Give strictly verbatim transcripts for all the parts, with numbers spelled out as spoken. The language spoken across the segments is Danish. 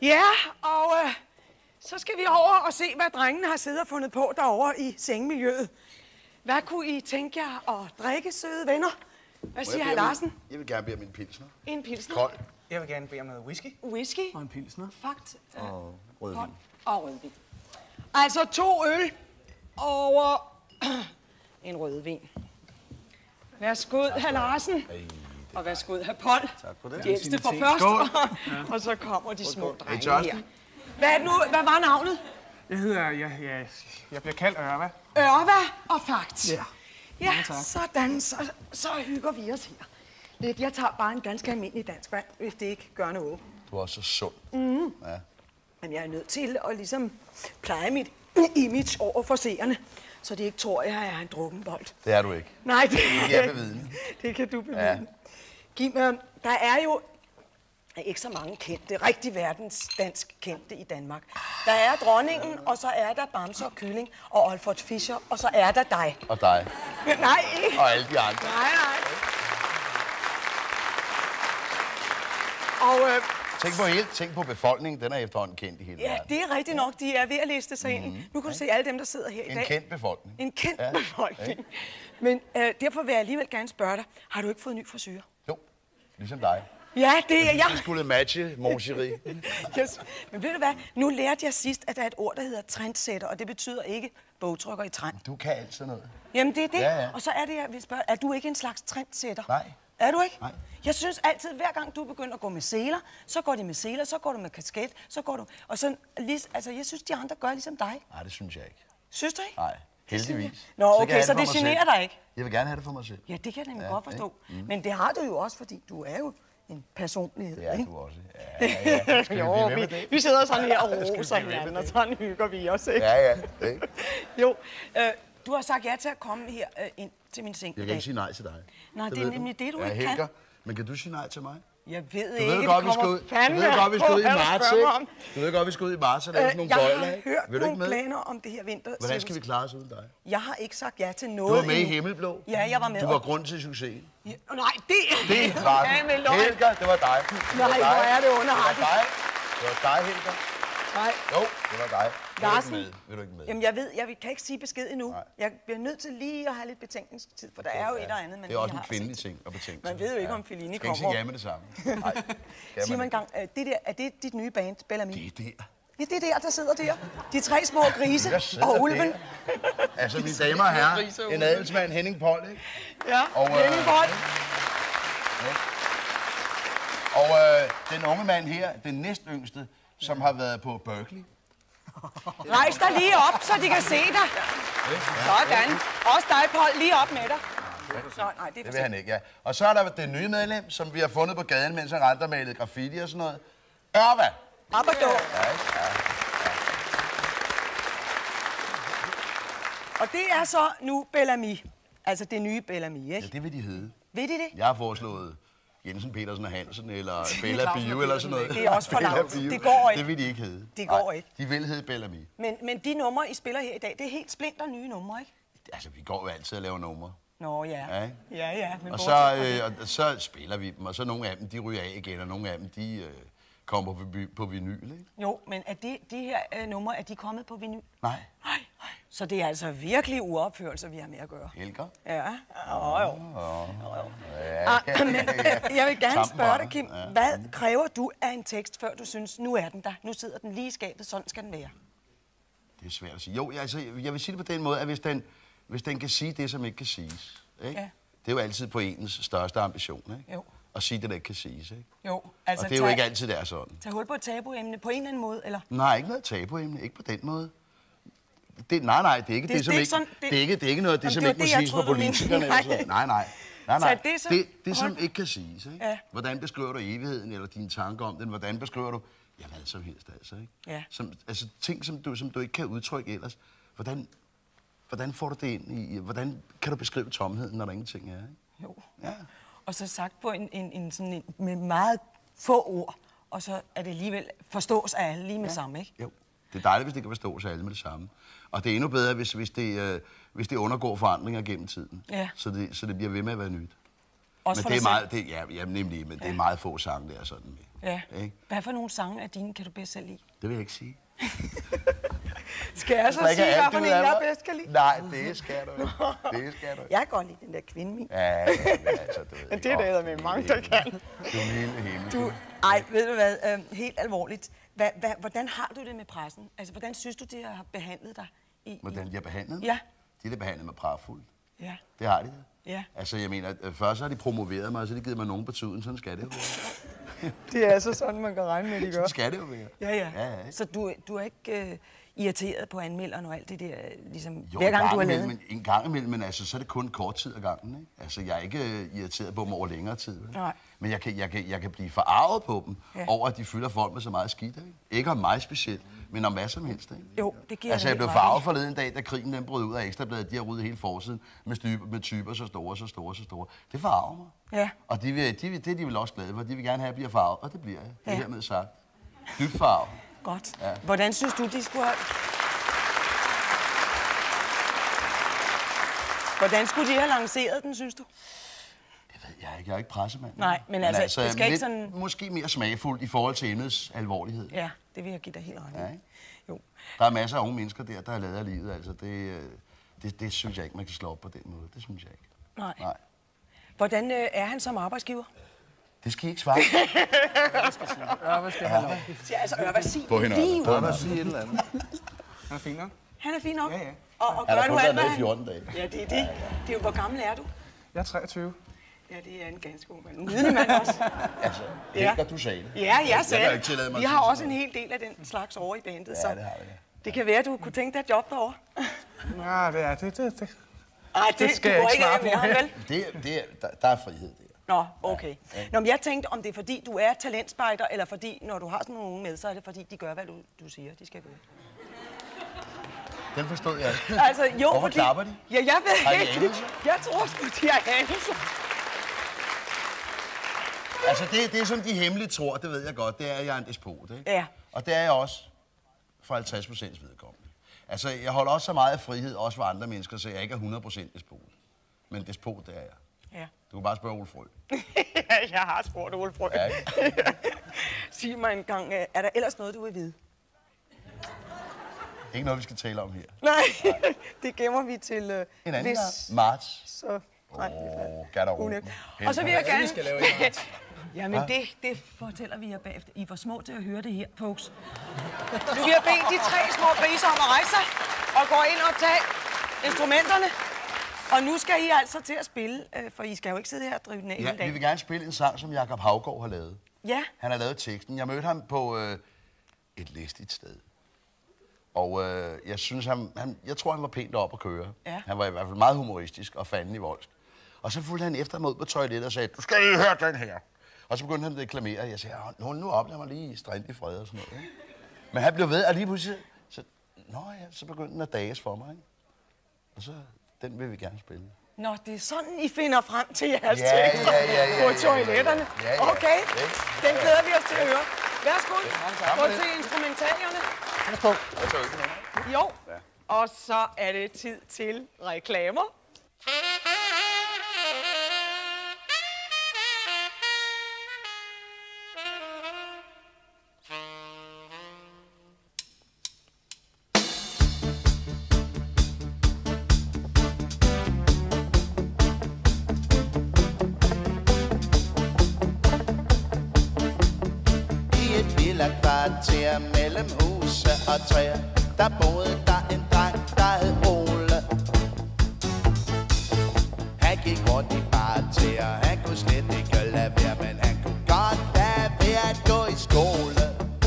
Ja, og øh, så skal vi over og se, hvad drengene har siddet og fundet på derovre i sengemiljøet. Hvad kunne I tænke jer at drikke, søde venner? Hvad siger hr. Larsen? Jeg vil gerne bede om en pilsner. En pilsner? Kold. Jeg vil gerne bede om noget whisky. Whisky? Og en pilsner. Fakt. Øh, Og rødvin. og rødvin. Altså to øl over en rødvin. Værsgo, hr. Larsen. Og værsgo, hr. Pold. Tak for det. De ældste for først, og så kommer de små drenge her. Hvad, er det nu? Hvad var navnet? Jeg hedder... Jeg, jeg, jeg bliver kaldt Ørva. Ørva og Fakt. Ja. Ja, sådan. Så, så hygger vi os her. Lidt. Jeg tager bare en ganske almindelig dansk vand, hvis det ikke gør noget. Du er også så sund. Mm. Ja. Men jeg er nødt til at ligesom pleje mit image over for seerne, så de ikke tror, jeg er en drukkenbold. Det er du ikke. Nej, det, det er bevidende. Det kan du bevidne. Ja. Giv mig, der er jo ikke så mange kendte, rigtig verdensdansk kendte i Danmark. Der er dronningen, og så er der Bamse og Kylling og Olfert Fischer, og så er der dig. Og dig. Nej, ikke. Og alle de andre. Nej, nej. Og øh, Tænk på, hele, tænk på befolkningen, den er efterhånden kendt i hele ja, verden. det er rigtigt nok. De er ved at liste sig ind. Nu kan du se alle dem, der sidder her i En dag. kendt befolkning. En kendt Ja. befolkning. Men øh, derfor vil jeg alligevel gerne spørge dig, har du ikke fået ny frisyr? Jo, ligesom dig. Ja, det er jeg. Det skulle matche Moncherie. Yes. Men ved du hvad? Nu lærte jeg sidst, at der er et ord, der hedder trendsætter, og det betyder ikke bogtrykker i trend. Du kan alt sådan noget. Jamen, det er det. Ja, ja. Og så er det, jeg vil spørge, er du ikke en slags trendsætter? Nej. Er du ikke? Nej. Jeg synes altid, hver gang du begynder at gå med seler, så går de med seler, så går du med kasket, så går du... Og så, altså, jeg synes, de andre gør ligesom dig. Nej, det synes jeg ikke. Synes du ikke? Nej, heldigvis. Nå, Så kan okay, jeg så have det for mig generer selv. dig ikke? Jeg vil gerne have det for mig selv. Ja, det kan jeg nemlig Ja, godt forstå. ikke? Mm. Men det har du jo også, fordi du er jo en personlighed, Det er ikke? du også. Ja, ja. Skal vi Jo, blive ved med vi, det? vi sidder sådan her og Skal vi roser blive ved med hinanden, og det? sådan hygger vi os, ikke? Ja, ja. Ikke? Jo, øh, du har sagt ja til at komme her øh, ind til min seng. Jeg kan ikke sige nej til dig. Nej, det er ved du. nemlig det, du ja, ikke Helger, kan. Men kan du sige nej til mig? Jeg ved Du ikke, ved det godt, vi skal kommer ud. Du fandme ved godt, vi skal ud i på, hvad du marts, spørger mig om. ikke? Du ved godt, vi skal ud i marts og lave sådan Øh, nogle jeg gøjler, har ikke? hørt Vil du nogle ikke med? planer om det her vinter. Hvordan skal vi klare os uden dig? Jeg har ikke sagt ja til noget Du var med i endnu. Himmelblå. Ja, jeg var med. Du var grund til succesen. Ja, nej, det Det var Ja, men det. løgn. Helger, det var dig. Det Nej, var dig. hvor er det Det underartigt. var dig. Det var dig, Helger. Nej. Jo, det var dig. Vil du Larsen. ikke med? Vil du ikke med? Jamen, jeg ved, jeg kan ikke sige besked endnu. Nej. Jeg bliver nødt til lige at have lidt betænkningstid, for der er jo et eller andet, man Det er også lige en har kvindelig set. ting at betænke Man sig. ved jo ikke, Ja. om Fellini Skal ikke sige kommer. ja med det samme. Nej, skal Sig mig man engang, øh, det der, er det dit nye band, Bellamy? ikke. Det er der. Ja, det er der, der sidder der. De tre små grise Der sidder og ulven. der. Altså, mine damer og herrer, en adelsmand, Henning Pold, ikke? Ja, Og, øh, Henning Bold. Og øh, den unge mand her, den næstyngste, som har været på Berkeley. Rejs dig lige op, så de kan se dig. Sådan. Også dig, Pold, lige op med dig. Nå, nej, det er Det for vil han ikke, ja. Og så er der det nye medlem, som vi har fundet på gaden, mens han rent malet graffiti og sådan noget. Ørva! Op og stå. Ja, ikke? Ja. Og det er så nu Bellamy. Altså det nye Bellamy, ja, ikke? det vil de hedde. Ved de det? Jeg har foreslået Jensen, Petersen og Hansen, eller Bella Bio, eller sådan noget. Det er også for Bella lavt. Bio. Det går ikke. Det vil de ikke hedde. Det går Nej, ikke. De vil hedde Bellamy. Men, men de numre, I spiller her i dag, det er helt splinter nye numre, ikke? Altså, vi går jo altid og laver numre. Nå, ja. Ja, ikke? Ja, ja. Men Og bortset så, fra det. øh, og så spiller vi dem, og så nogle af dem, de ryger af igen, og nogle af dem, de øh, kommer på, på vinyl, ikke? Jo, men er de, de her øh, numre, er de kommet på vinyl? Nej. Nej. Så det er altså virkelig uopførelser, vi har med at gøre. Helger? Ja. Åh, jo. Ja. Ah, men, øh, jeg vil gerne Tampen spørge var dig, Kim. der. Ja. Hvad kræver du af en tekst, før du synes, nu er den der? Nu sidder den lige i skabet, sådan skal den være. Det er svært at sige. Jo, altså, jeg vil sige det på den måde, at hvis den, hvis den kan sige det, som ikke kan siges, ikke? Ja. Det er jo altid på ens største ambition, ikke? Jo. At sige det, der ikke kan siges, ikke? Jo, altså Og det er jo tag, ikke altid, det er sådan. tag hul på et tabuemne på en eller anden måde, eller? Nej, ikke noget tabuemne. Ikke på den måde. Det, nej, nej, det er ikke det, Det- det, som det er ikke, sådan- det, det- det, er ikke, det er ikke noget af det, Jamen, som det var ikke må det, jeg siges for troede, du mente. politikerne. eller sådan. Nej, nej. Nej, nej. Så det, som- det, det som Hold- ikke kan siges, ikke? Ja. Hvordan beskriver du evigheden, eller dine tanker om den? Hvordan beskriver du, ja, hvad som helst, altså, ikke? Ja. Som, altså, ting, som du, som du ikke kan udtrykke ellers. Hvordan, hvordan får du det ind i, hvordan kan du beskrive tomheden, når der ingenting er, ikke? Jo. Ja. Og så sagt på en, en, en sådan en, med meget få ord, og så er det alligevel forstås af alle lige med ja. samme, ikke? Jo. Det er dejligt, hvis det kan forstås af alle med det samme. Og det er endnu bedre, hvis, hvis, det, øh, hvis det undergår forandringer gennem tiden. Ja. Så, det, så det bliver ved med at være nyt. Også Men for det er dig meget, det, ja, ja, nemlig, men ja. det er meget få sange, der er sådan med. Ja. Ikke? Hvad for nogle sange af dine kan du bedst selv lide? Det vil jeg ikke sige. Skal jeg så Drikker sige, hvad alt for ud en af jeg mig? bedst kan lide? Nej, det skal du ikke. Det skal du ikke. Jeg kan godt lide den der kvinde min. Ja, ja, altså, du ved Men det er der eddermame med mange, der kan. Du er en lille himmel. Du, ej, ved du hvad, øh, helt alvorligt. Hva, hva, hvordan har du det med pressen? Altså, hvordan synes du, de har behandlet dig? I, Hvordan de har behandlet mig? Ja. De har behandlet mig pragtfuldt. Ja. Det har de da. Ja. Altså, jeg mener, at først har de promoveret mig, og så har de givet mig nogen betydning. Sådan skal det jo være. Det er altså sådan, man kan regne med, de gør. Sådan skal det jo være. Ja, ja. Ja, ja. Så du, du er ikke øh, irriteret på anmelderen og alt det der, ligesom Jo, hver gang, du har imellem, lavet? men, en gang imellem, men altså, så er det kun kort tid ad gangen. Ikke? Altså, jeg er ikke øh, irriteret på dem over længere tid. Vel? Nej. Men jeg kan, jeg, kan, jeg kan blive forarvet på dem, Ja. over at de fylder folk med så meget skidt. Ikke, ikke om mig specielt, men om hvad som helst. Ikke? Jo, det giver Altså, dig jeg blev helt ret i. farvet forleden dag, da krigen den brød ud af Ekstrabladet. De har ryddet hele forsiden med, styber, med typer så store, så store, så store. Det farver mig. Ja. Og de vil, de vil, det er de vel også glade for. De vil gerne have, at jeg bliver farvet, og det bliver jeg. Det er Ja. hermed sagt. Dybt farvet. Godt. Ja. Hvordan synes du, de skulle have... Hvordan skulle de have lanceret den, synes du? Det ved jeg ikke. Jeg er ikke pressemand. Nej, men altså, det skal ikke lidt, sådan- Måske mere smagfuldt i forhold til emnets alvorlighed. Ja, det vil jeg give dig helt ret i. Ja, ikke? Jo. Der er masser af unge mennesker der, der har lavet af livet. Altså, det, øh, det, det synes jeg ikke, man kan slå op på den måde. Det synes jeg ikke. Nej. Nej. Hvordan øh, er han som arbejdsgiver? Det skal I ikke svare. Ja, hvad skal jeg have? Ja, altså, Ørva, sig På hinanden. lige På ud. hinanden. Sige et eller andet. Han er fin nok. Han er fin nok. Ja, ja. Og, og Han gør har du kun alt, været med hvad i han... fjorten dage. Ja, det er det. Det er jo, hvor gammel er du? Jeg er treogtyve. Ja, det er en ganske ung mand. En nydelig mand også. Altså, Ja. helt godt, du sagde det. Ja, jeg kan sagde jo ikke tillade mig Vi at har sige også sådan en hel del af den slags over i bandet, Ja, så det har vi, ja. det kan være, at du kunne tænke dig et job derovre. Ja, det er det. det, det. Ej, det, Det skal du jeg går ikke ikke svare af med på ham, her. vel? Det, det, er- der, der er frihed der. Nå, okay. Nå, men jeg tænkte, om det er fordi, du er talentspejder, eller fordi, når du har sådan nogle unge med, så er det fordi, de gør, hvad du, du siger, de skal gøre. Den forstod jeg ikke. Altså, jo, Hvorfor fordi... klapper de? Ja, jeg ved Har de ikke. anelse? Jeg tror sgu, de har anelse. Altså, det, det som de hemmeligt tror, det ved jeg godt, det er, at jeg er en despot, ikke? Ja. Og det er jeg også for halvtreds procent vedkommende. Altså, jeg holder også så meget af frihed, også for andre mennesker, så jeg ikke er hundrede procent despot. Men despot, det er jeg. Ja. Du kan bare spørge Ole Frø. Jeg har spurgt Ole Frø. Ja, Sig mig en gang, øh, er der ellers noget, du vil vide? ikke noget, vi skal tale om her. Nej, det gemmer vi til... Øh, En anden hvis, gang. Marts. Så... Nej, det er Åh, garderoben. unægt. Og så vil jeg gerne... skal lave i marts. Jamen, det, det fortæller vi jer bagefter. I er for små til at høre det her, folks. Nu vil jeg bede de tre små griser om at rejse sig og gå ind og tage instrumenterne. Og nu skal I altså til at spille, øh, for I skal jo ikke sidde her og drive den af hele Ja, vi dagen. vil gerne spille en sang, som Jakob Haugaard har lavet. Ja, Han har lavet teksten. Jeg mødte ham på øh, et listigt sted. Og øh, jeg synes, han, han, jeg tror, han var pænt op at køre. Ja. Han var i hvert fald meget humoristisk og fanden i voldsk. Og så fulgte han efter mig ud på toilettet og sagde, du skal lige høre den her. Og så begyndte han at reklamere. Jeg sagde, nu, nu op, lad mig lige strinde i fred og sådan noget. Ikke? Men han blev ved, og lige pludselig, så, nå ja, så begyndte den at dages for mig. Ikke? Og så, den vil vi gerne spille. nå, det er sådan, I finder frem til jeres Ja, tekster ja, ja, ja, på ja, toiletterne. ja, ja. Ja, Okay, ja. den glæder vi os til at høre. Værsgo, tak gå for det. til instrumentalierne. Jeg tager ikke noget. Jo, og så er det tid til reklamer. I et villa-kvarter mellem huse og træer, der boede der en dreng, der hed Ole. Han gik rundt i bare tæer, han kunne slet ikke lade være, men han kunne godt lade være at gå i skole.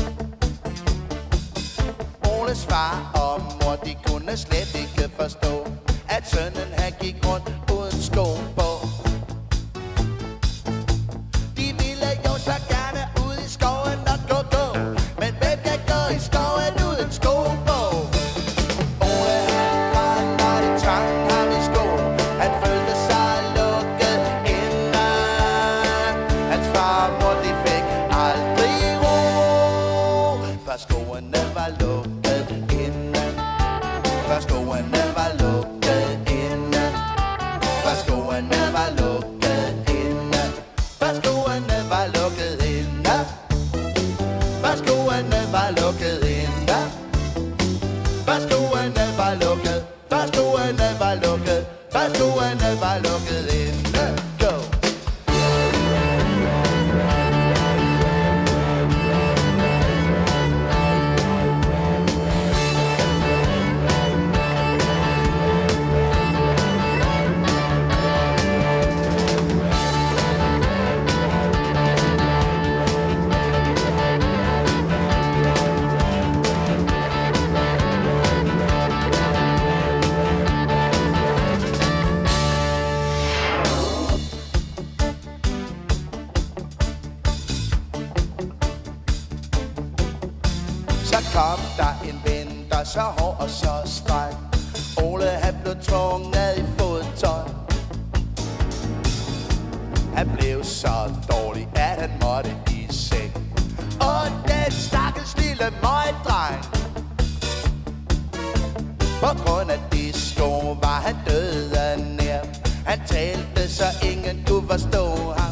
Oles far og mor, de kunne slet ikke forstå, at sønnen han gik rundt uden sko på. De ville jo så gerne ud i skoven og gå gå, men hvem kan gå i skoven uden sko på? Ole han græd, når de tvang ham i sko. Han følte sig lukket inde. Hans far og mor, de fik aldrig ro, for skoene var lukket inde. For skoene var lukket inde. For skoene var lukket inde. For skoene var lukket inde. For skoene var lukket inde. For skoene var lukket. For skoene var lukket. For skoene var lukket inde. Go! Så kom der en vinter, så hård og så streng. Ole han blev tvunget i fodtøj. Han blev så dårlig, at han måtte i seng. Og den stakkels lille møgdreng, på grund af disco var han døden nær. Han talte, så ingen kunne forstå ham.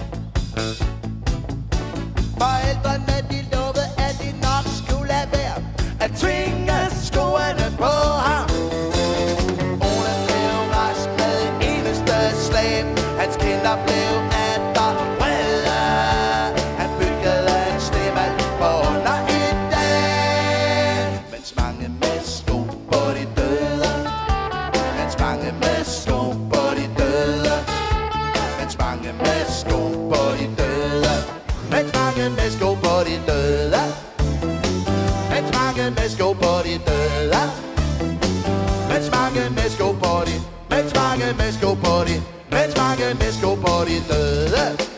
Forældrene de lovede, at de nok skulle lade være at tvinge skoene på ham. Ole blev rask med en eneste slag. Hans kinder blev atter vrede. Han byggede en snemand på under en dag. Mens mange med sko på de døde. Mens mange med sko på de døde. Mens mange med sko på de døde. Mens mange med sko på de døde. Mens mange med sko på de døde. Mens mange med sko på de. Mens mange med sko på de. Mens mange med sko på de døde.